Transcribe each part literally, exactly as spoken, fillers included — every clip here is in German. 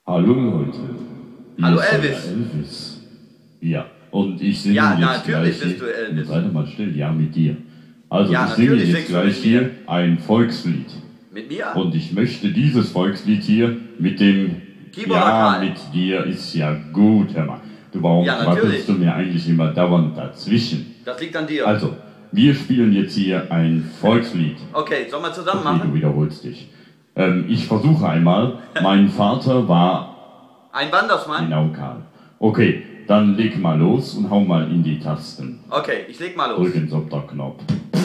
Hallo Leute. Hier Hallo ist euer Elvis. Elvis. Ja, und ich singe Ja, jetzt natürlich gleich bist du Elvis. Sei doch mal still, ja, mit dir. Also, Ja, ich singe natürlich jetzt singst du gleich mit mir. hier ein Volkslied. Mit mir? Und ich möchte dieses Volkslied hier mit dem... Keyboarder Ja, Karl. mit dir ist ja gut, hör mal. Du, warum Ja, natürlich. quattelst du mir eigentlich immer dauernd dazwischen? Das liegt an dir. Also, wir spielen jetzt hier ein Volkslied. Okay, sollen wir zusammen Okay, du machen? wiederholst dich. Ähm, ich versuche einmal. Mein Vater war... Ein Wandersmann? Genau, Karl. Okay, dann leg mal los und hau mal in die Tasten. Okay, ich leg mal los. Drücken Sie auf den Knopf.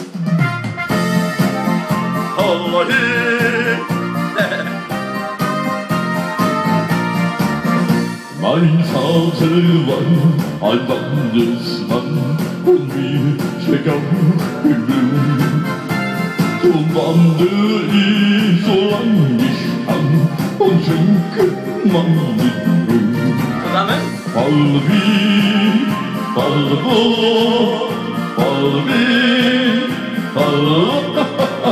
Mein Vater war ein Wandersmann und wir stecken auch im Blut. So wandere ich so lang ich kann und schenke meinen Blut. Zusammen? Falvi, falvo, falvi, falvo,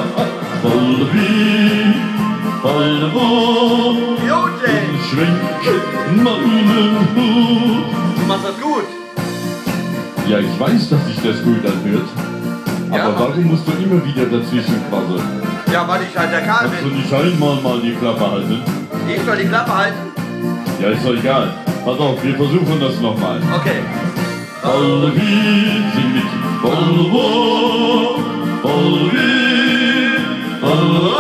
falvi, falvo. Jodel! Schwenke meinen Hut. Du machst das gut. Ja, ich weiß, dass sich das gut anhört. Ja, Aber mach warum musst du immer wieder dazwischen quasseln? Ja, weil ich halt der Karl Kannst du bin. nicht einmal mal die Klappe halten? Ich soll die Klappe halten? Ja, ist doch egal. Pass auf, wir versuchen das nochmal. Okay. Falvi, sing mit. Falvo, Falvi, Falvo,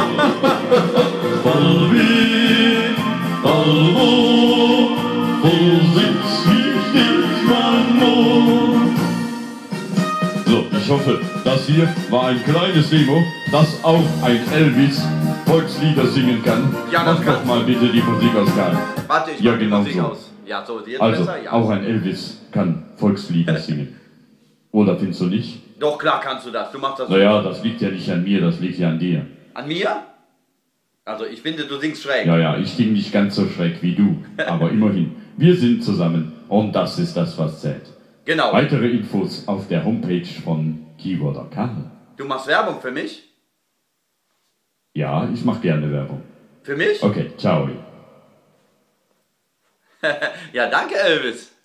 Falvi, Falvo, wo sitzt wie steht mein Mond? So, ich hoffe, das hier war ein kleines Demo, das auch ein Elvis Volkslieder singen kann. Ja, das Mach kann. doch mal bitte die Musik aus, Karl. Warte, ich Ja, mach die genau Musik so. aus. Ja, so, jetzt Also, besser? Ja. auch ein Elvis kann Volkslieder singen. Oder findest du nicht? Doch, klar kannst du das. Du machst das Naja, das liegt ja nicht an mir, das liegt ja an dir. An mir? Also, ich finde, du singst schräg. Ja, ja, ich sing nicht ganz so schräg wie du, aber immerhin, wir sind zusammen und das ist das, was zählt. Genau. Weitere Infos auf der Homepage von Keyboarder Karl. Du machst Werbung für mich? Ja, ich mache gerne Werbung. Für mich? Okay, ciao. Ja, danke, Elvis.